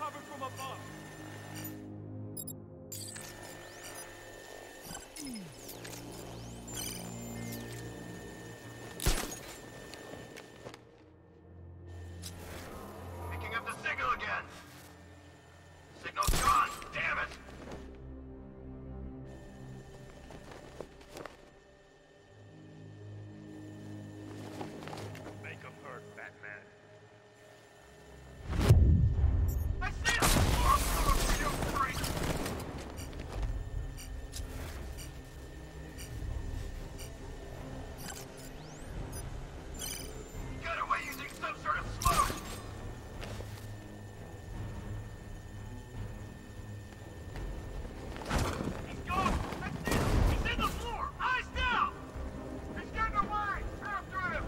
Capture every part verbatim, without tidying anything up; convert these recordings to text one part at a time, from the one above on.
cover from above. Picking up the signal again. Signal's gone. Damn it. Make him hurt, Batman. I see him! Oh, you freak! Got away using some sort of smoke! He's gone! I see him! He's in the floor! Eyes down! He's getting away! After him!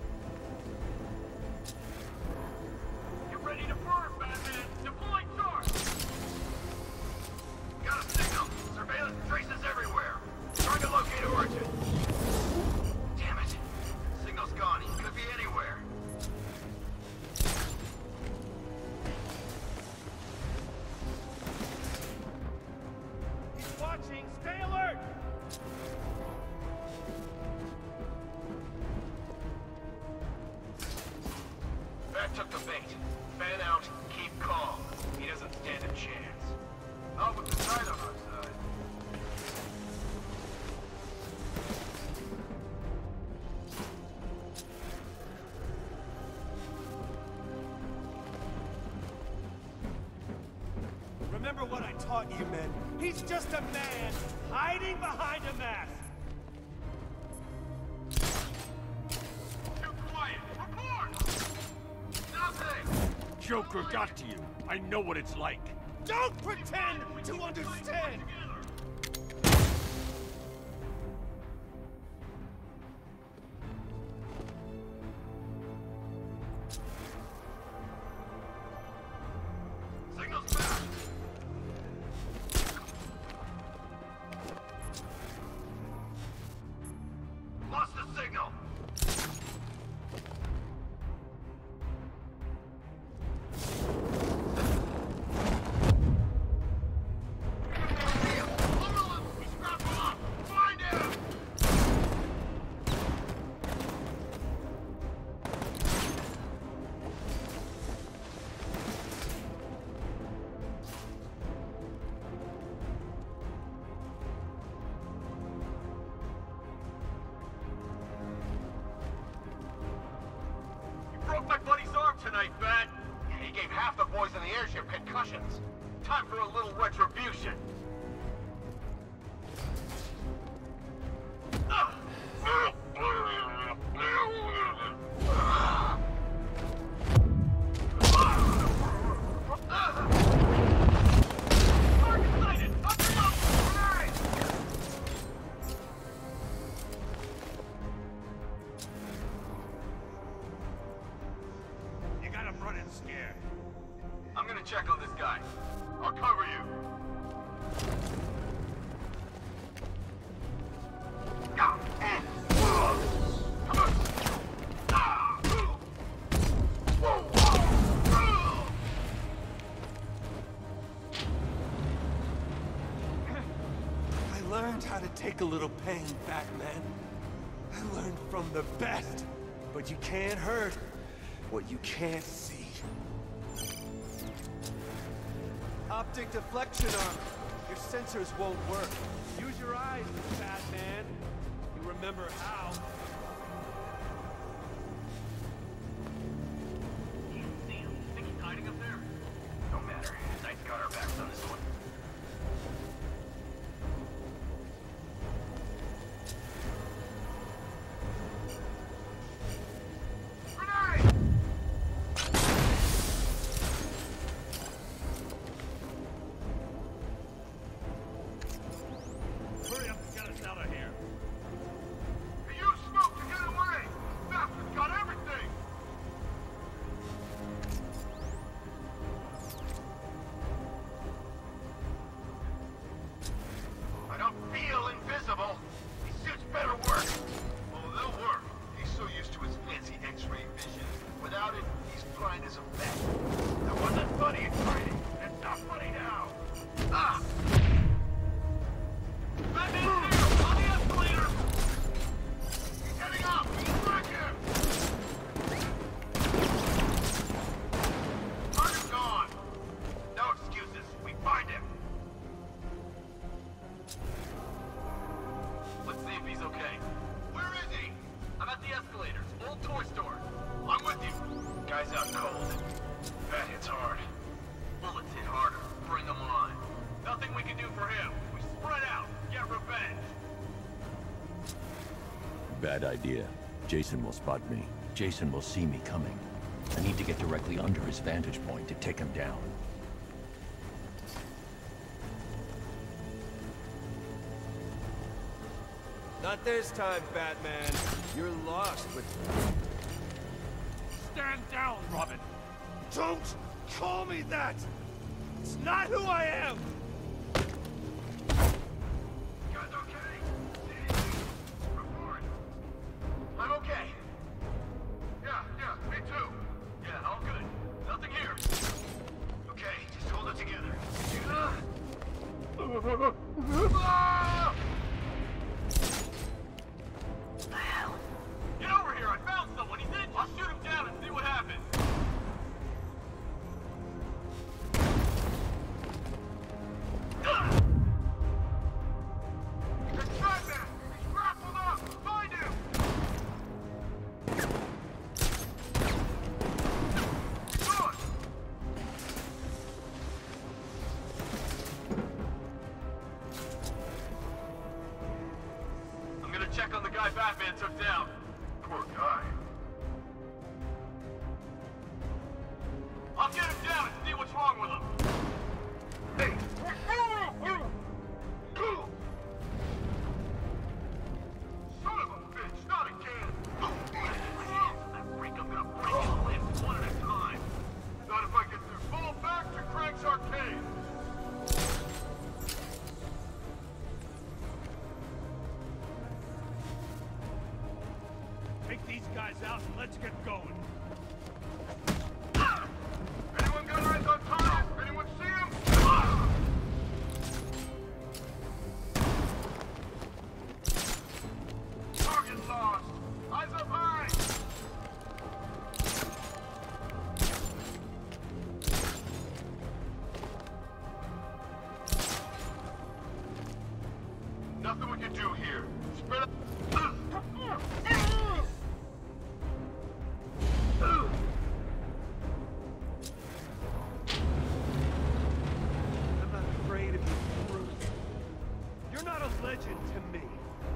Get ready to burn, Batman! Deploy charge! Got a signal! Surveillance traces everywhere! Trying to locate origin! Damn it! Signal's gone. He could be anywhere. He's watching. Stay alert! Bat took the bait. Fan out, keep calm. He doesn't stand a chance. Not with the tide on our side. Remember what I taught you, men. He's just a man, hiding behind a mask. Too quiet! Report! Nothing! Joker got to you. I know what it's like. Don't pretend to understand! Signal's back! Lost the signal! Broke my buddy's arm tonight, Bat. He gave half the boys in the airship concussions. Time for a little retribution. Arkham Knight, up your nose! Grenade! You got him running scared. I'm gonna check on this guy. I'll cover you. Ah, eh. Come on. Ah. Whoa. I learned how to take a little pain, Batman. I learned from the best. But you can't hurt what you can't see. Optic deflection arm. Your sensors won't work. Use your eyes, Batman. You remember how. You see him? Think he's hiding up there? No matter. Knight's got our backs on this one. Grenade! Hurry up and get us out of here. You smoke! cold. That hits hard. Bullets hit harder. Bring them on. Nothing we can do for him. We spread out. Get revenge. Bad idea. Jason will spot me. Jason will see me coming. I need to get directly under his vantage point to take him down. Not this time, Batman. You're lost with... Stand down, Robin! Don't call me that! It's not who I am! You guys okay? Report. I'm okay. Yeah, yeah, me too. Yeah, all good. Nothing here. Okay, just hold it together. Ah! The hell? Get over here! I found someone! He's in it! I'll shoot him down and see what happens! It's Batman! He's grappled up! Find him! Good! I'm gonna check on the guy Batman took down. Poor guy. I'll get him down and see what's wrong with him. Hey! Son of a bitch, not again! That freak, I'm gonna break his limbs one at a time. Not if I get through. Fall back to Crank's Arcade! Take these guys out and let's get going. Anyone got eyes on Thomas? Anyone see him? Target lost. Eyes up high. Nothing we can do here. Spread up. I'm not afraid of you, Bruce. You're not a legend to me.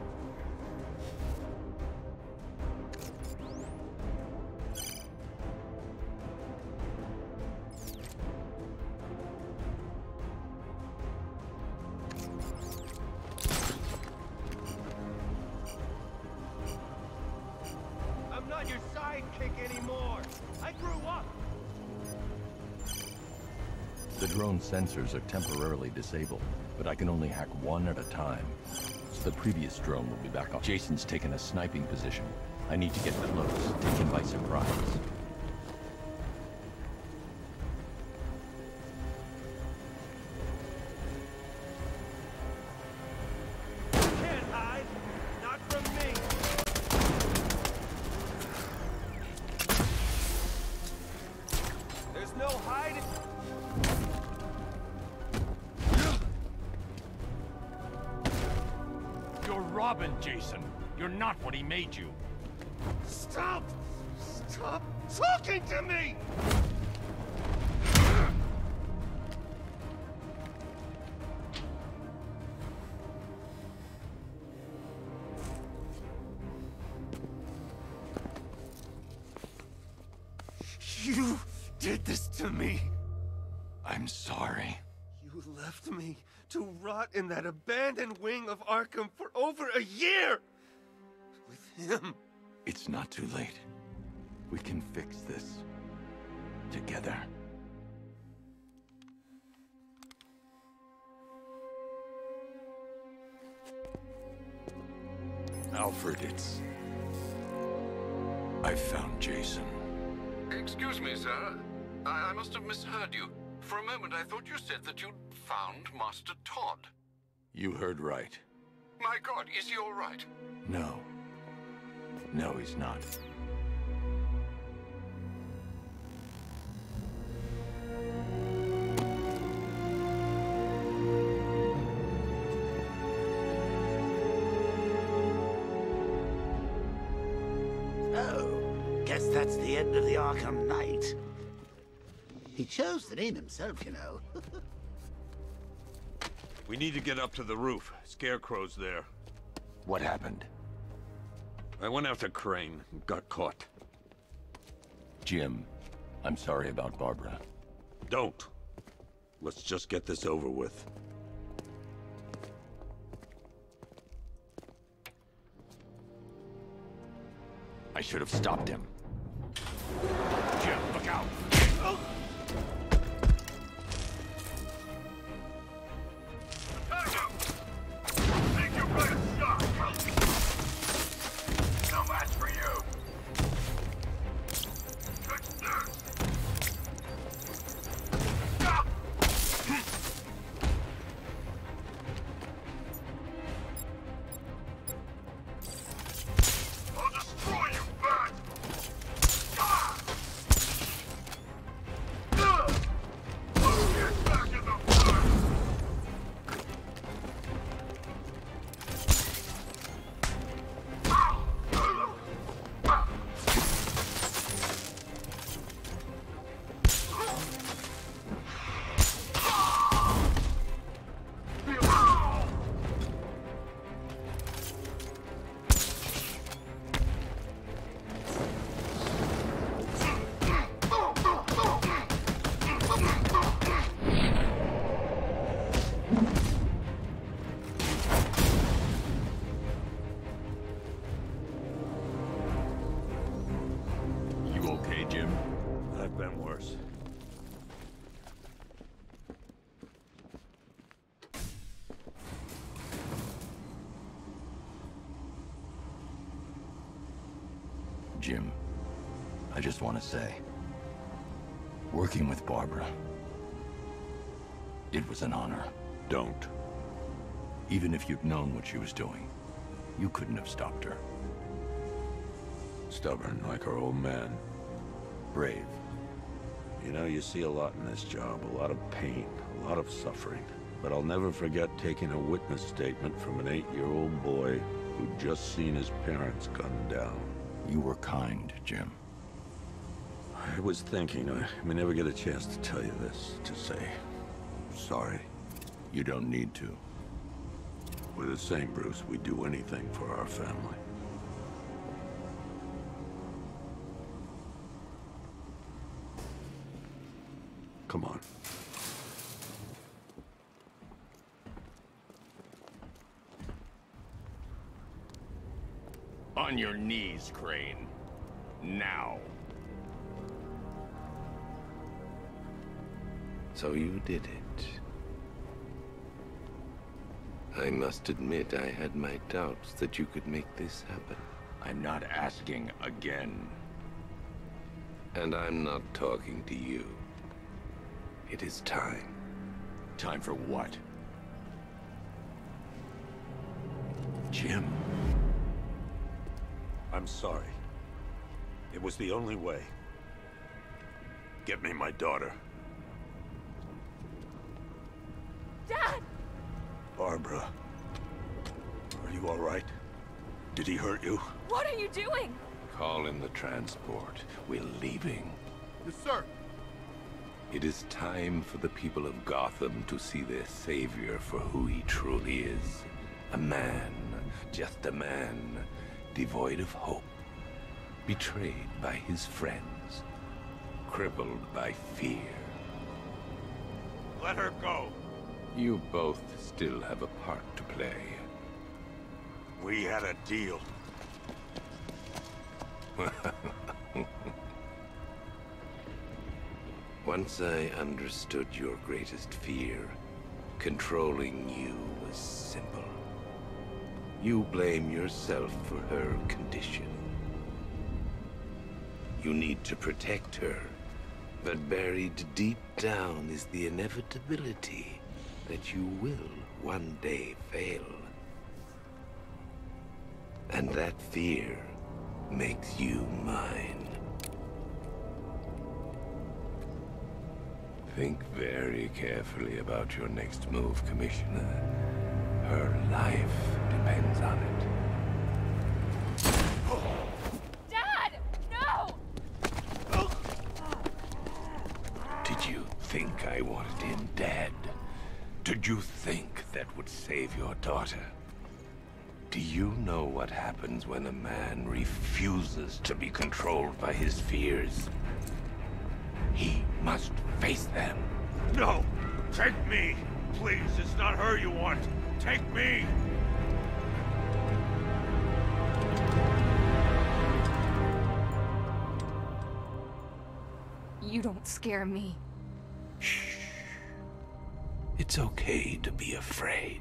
I'm not your sidekick anymore. I grew up. The drone sensors are temporarily disabled, but I can only hack one at a time. So the previous drone will be back up. Jason's taken a sniping position. I need to get close, take him by surprise. You can't hide. Not from me. There's no hiding. You're Robin, Jason. You're not what he made you. Stop! Stop talking to me! You did this to me. I'm sorry. You left me to rot in that abandoned wing of Arkham for over a year! With him. It's not too late. We can fix this. Together. Alfred, it's... I found Jason. Excuse me, sir. I, I must have misheard you. For a moment, I thought you said that you'd found Master Todd. You heard right. My God, is he all right? No. No, he's not. Oh, guess that's the end of the Arkham Knight. He chose the name himself, you know. We need to get up to the roof. Scarecrow's there. What happened? I went after Crane and got caught. Jim, I'm sorry about Barbara. Don't. Let's just get this over with. I should have stopped him. Jim, look out! Think you're gonna stop? No match for you. Fix this. Stop! I'll destroy you, Bat! Ah! Ugh! I'll get back in the fight! You okay, Jim? I've been worse. Jim, I just want to say, working with Barbara, it was an honor. Don't. Even if you'd known what she was doing, you couldn't have stopped her. Stubborn like her old man. Brave. You know, you see a lot in this job. A lot of pain, a lot of suffering. But I'll never forget taking a witness statement from an eight-year-old boy who'd just seen his parents gunned down. You were kind, Jim. I was thinking, I may never get a chance to tell you this, to say sorry. You don't need to. We're the same, Bruce. We'd do anything for our family. Come on. On your knees, Crane. Now. So you did it. I must admit I had my doubts that you could make this happen. I'm not asking again. And I'm not talking to you. It is time. Time for what? Jim. I'm sorry. It was the only way. Get me my daughter. Dad! Barbara. Are you all right? Did he hurt you? What are you doing? Call in the transport. We're leaving. Yes, sir. It is time for the people of Gotham to see their savior for who he truly is. A man, just a man, devoid of hope, betrayed by his friends, crippled by fear. Let her go. You both still have a part to play. We had a deal. Once I understood your greatest fear, controlling you was simple. You blame yourself for her condition. You need to protect her, but buried deep down is the inevitability that you will one day fail. And that fear makes you mine. Think very carefully about your next move, Commissioner. Her life depends on it. Dad! No! Did you think I wanted him dead? Did you think that would save your daughter? Do you know what happens when a man refuses to be controlled by his fears? He must face them. No! Take me! Please, it's not her you want. Take me! You don't scare me. Shh. It's okay to be afraid.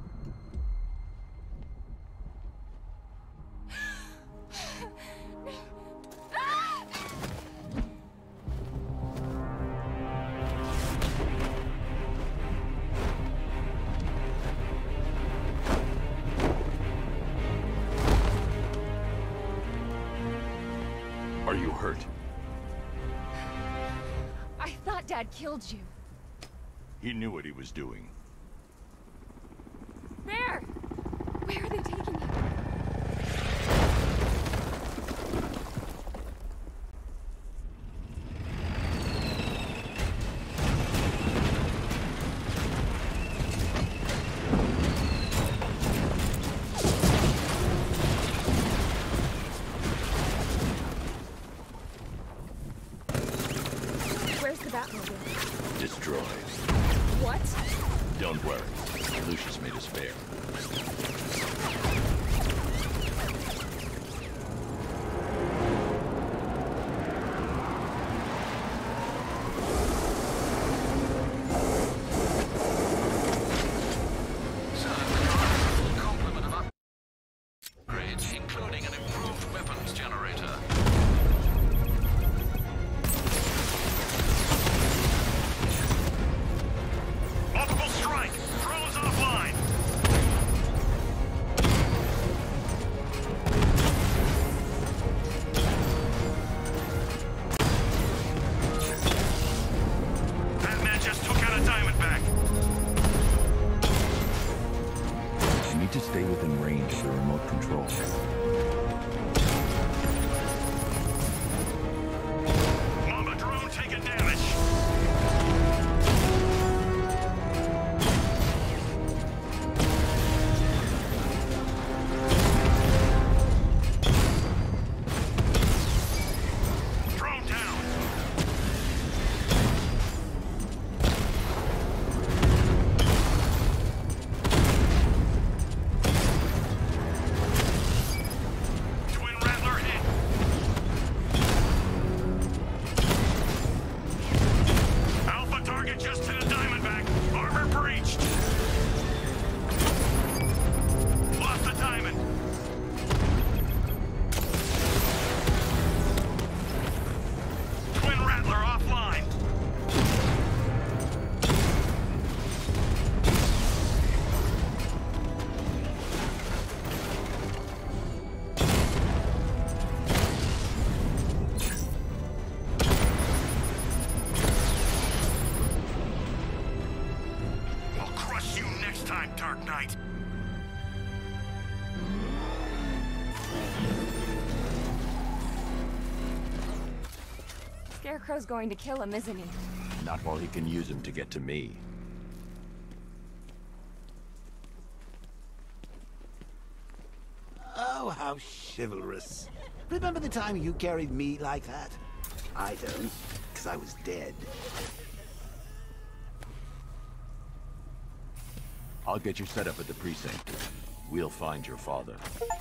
Are you hurt? I thought Dad killed you. He knew what he was doing. There! Where are they taking you? Where's the Batmobile? Destroyed. What? Don't worry. Lucius made us spare. Complement of upgrades, including an improved weapons generator. Multiple strike! Drones offline! Batman just took out a Diamondback! You need to stay within range of the remote control. Mamba drone taking damage! Drone down! Twin Rattler hit! Alpha target just hit a Diamondback. Armor breached. Lost the Diamond. Twin Rattler offline. I'll crush you next time, Dark Knight. Scarecrow's going to kill him, isn't he? Not while he can use him to get to me. Oh, how chivalrous. Remember the time you carried me like that? I don't, because I was dead. I'll get you set up at the precinct. We'll find your father.